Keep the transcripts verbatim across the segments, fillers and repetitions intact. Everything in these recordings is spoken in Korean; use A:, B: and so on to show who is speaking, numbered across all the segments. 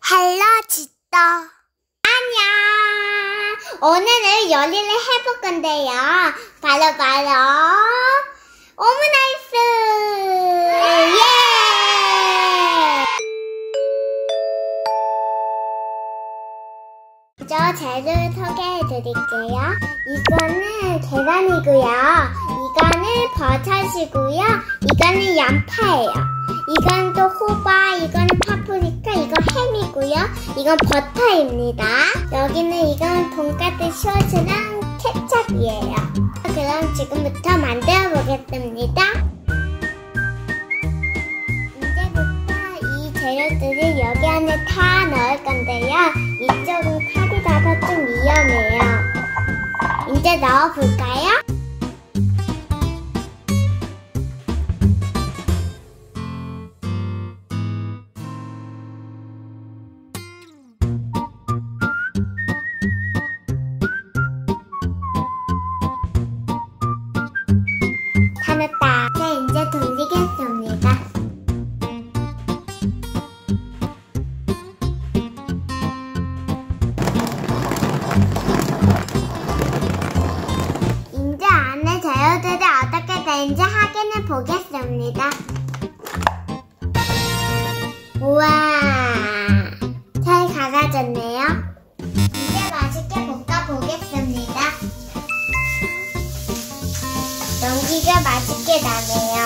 A: 헬로 지또 안녕. 오늘은 요리를 해볼 건데요. 바로 바로 오므라이스. 예! 먼저 재료를 소개해 드릴게요. 이거는 계란이고요. 이거는 버섯이고요. 이거는 양파예요. 이건 또 호박, 이건 파프리카, 이건 햄이고요. 이건 버터입니다. 여기는 이건 돈가스 소스랑 케첩이에요. 그럼 지금부터 만들어 보겠습니다. 이제부터 이 재료들을 여기 안에 다 넣을 건데요. 이쪽은 칼이 닿아서 좀 위험해요. 이제 넣어볼까요? 다 넣었다. 네, 이제 돌리겠습니다. 이제 안에 재료들이 어떻게 되는지 확인해 보겠습니다. 우와, 잘 갈아졌네요. 이제 맛있게 볶아 보겠습니다. 연기가 맛있게 나네요.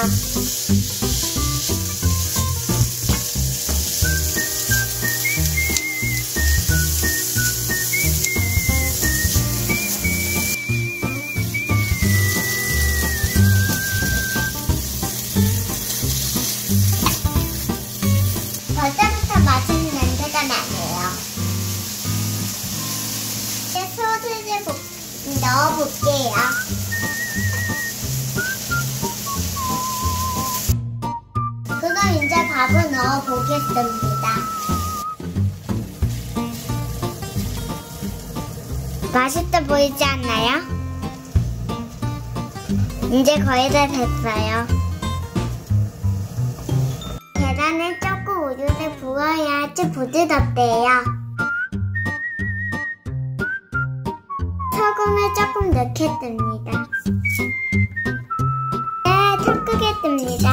A: 벌써부터 맛있는 냄새가 나네요. 이제 소스를 볶, 넣어볼게요. 그럼 이제 밥을 넣어 보겠습니다. 맛있어 보이지 않나요? 이제 거의 다 됐어요. 계란에 조금 우유를 부어야지 부드럽대요. 소금을 조금 넣겠습니다. 네, 섞겠습니다.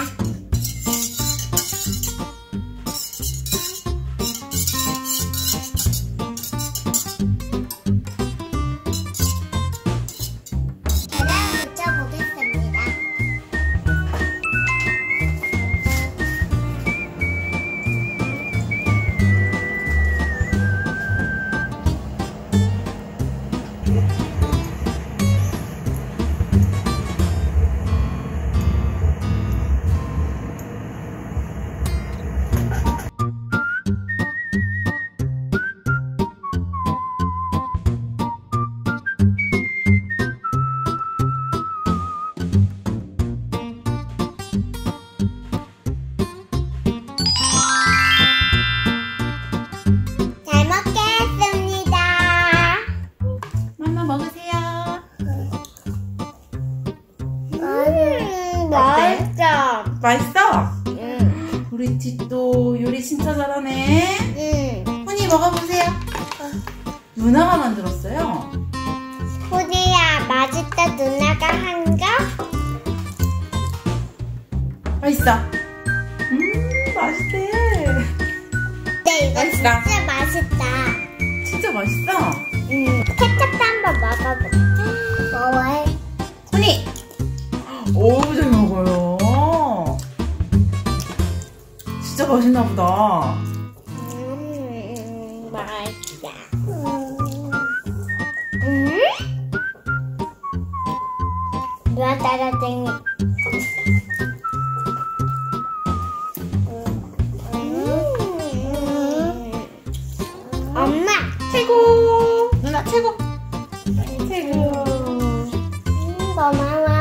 A: 맛있어.
B: 맛있어?
A: 응.
B: 우리 지또 요리 진짜 잘하네.
A: 응.
B: 훈이 먹어보세요. 누나가 만들었어요.
A: 훈이야, 맛있다. 누나가 한 거?
B: 맛있어? 음, 맛있대.
A: 네, 이거
B: 맛있다.
A: 진짜 맛있다.
B: 진짜 맛있어?
A: 응. 케첩도 한번 먹어볼게. 먹어해.
B: 훈이! 오, 잘 먹어요. 진짜 맛있나 보다.
A: 음, 맛있다. 음? 누나 따라쟁이. 음. 엄마,
B: 최고! 누나 최고! 최고!
A: 음, 고마워.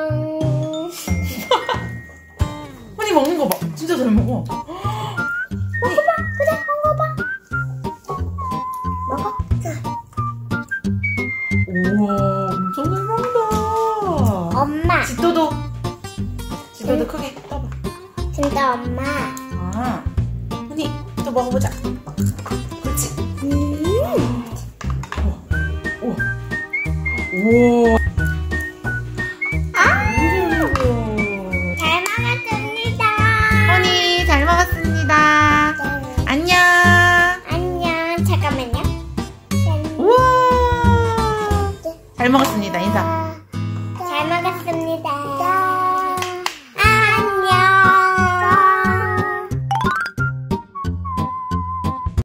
B: 훈이 먹는 거 봐. 진짜 잘 먹어.
A: 먹어봐. 그래, 먹어봐. 먹어.
B: 우와, 엄청 잘 먹는다.
A: 엄마.
B: 지또도. 지또도 크게 떠봐.
A: 근데 엄마.
B: 아, 훈이 또 먹어보자. 우와.